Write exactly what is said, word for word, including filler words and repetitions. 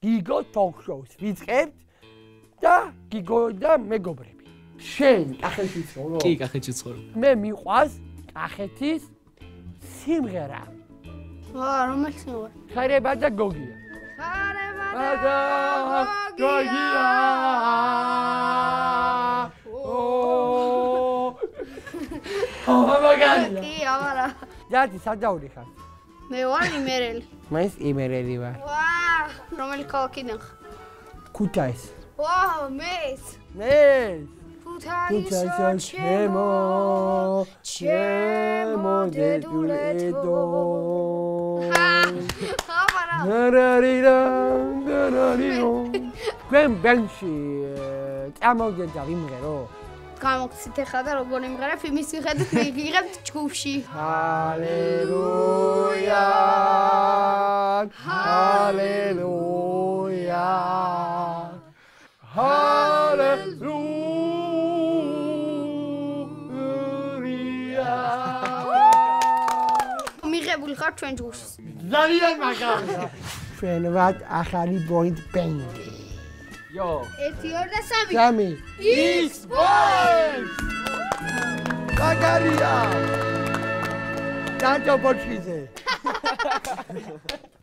გიგო თოქ-შოუს ვიწყებთ და გიგო და მეგობრები. შენ კახეთში ცხოვრობ? კი, კახეთში ცხოვრობ. მე მიყვარს კახეთის სიმღერა. ვა, რომელი სიმღერა? ხარება და გოგია. ხარება და გოგია. ომაგანია. კი, ამარა. ჯადი სადაური ხარ? მე ვარ იმერელი. მაინც იმერელი ვარ. ვა, რომელი ქალაქიდან ხარ? ქუთაის. ვა, მეც. მეც. ქუთაისო ჩემო, ჩემო დედულეთო. ამარა. ნარარირა, ნარარიო. გვენ ბენში წამოვდეთ და ვიმღერო. გამოგცით ახლა და როგორ იმღერებ იმის მიხედვით მიგიღებთ ჯგუფში. ჰალელუია. ჰალელუია. ჰალელუია. მიღებული ხარ ჩვენ ჯგუფში. ძალიან მაგარია. ჩვენ ვართ ახალი ბოინდ ბენდი. Yo. ერთი, ორი და სამი. სამი. X Boys! მაგარია. დანჯო ბოჩიზე.